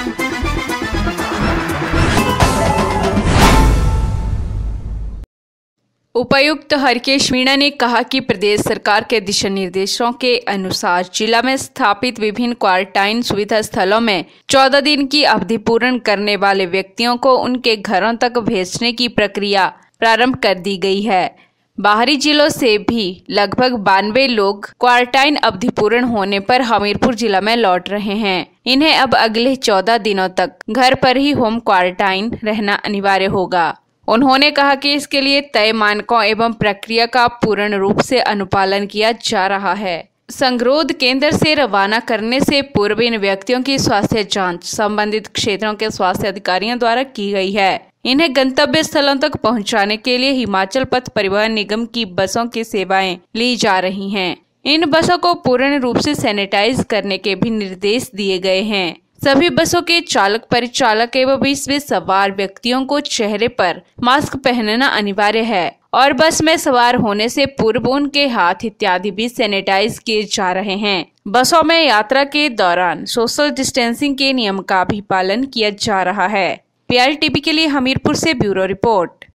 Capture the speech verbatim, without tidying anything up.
उपायुक्त हरकेश मीणा ने कहा कि प्रदेश सरकार के दिशा निर्देशों के अनुसार जिला में स्थापित विभिन्न क्वारंटाइन सुविधा स्थलों में चौदह दिन की अवधि पूर्ण करने वाले व्यक्तियों को उनके घरों तक भेजने की प्रक्रिया प्रारंभ कर दी गई है। बाहरी जिलों से भी लगभग बानवे लोग क्वारंटाइन अवधि पूर्ण होने पर हमीरपुर जिला में लौट रहे हैं। इन्हें अब अगले चौदह दिनों तक घर पर ही होम क्वारंटाइन रहना अनिवार्य होगा। उन्होंने कहा कि इसके लिए तय मानकों एवं प्रक्रिया का पूर्ण रूप से अनुपालन किया जा रहा है। संगरोध केंद्र से रवाना करने से पूर्व इन व्यक्तियों की स्वास्थ्य जांच संबंधित क्षेत्रों के स्वास्थ्य अधिकारियों द्वारा की गई है। इन्हें गंतव्य स्थलों तक पहुंचाने के लिए हिमाचल पथ परिवहन निगम की बसों की सेवाएं ली जा रही हैं। इन बसों को पूर्ण रूप से सैनिटाइज करने के भी निर्देश दिए गए हैं। सभी बसों के चालक, परिचालक एवं इसमें सवार व्यक्तियों को चेहरे पर मास्क पहनना अनिवार्य है और बस में सवार होने से पूर्व उनके हाथ इत्यादि भी सैनिटाइज किए जा रहे हैं। बसों में यात्रा के दौरान सोशल डिस्टेंसिंग के नियम का भी पालन किया जा रहा है। पीआर टीवी के लिए हमीरपुर से ब्यूरो रिपोर्ट।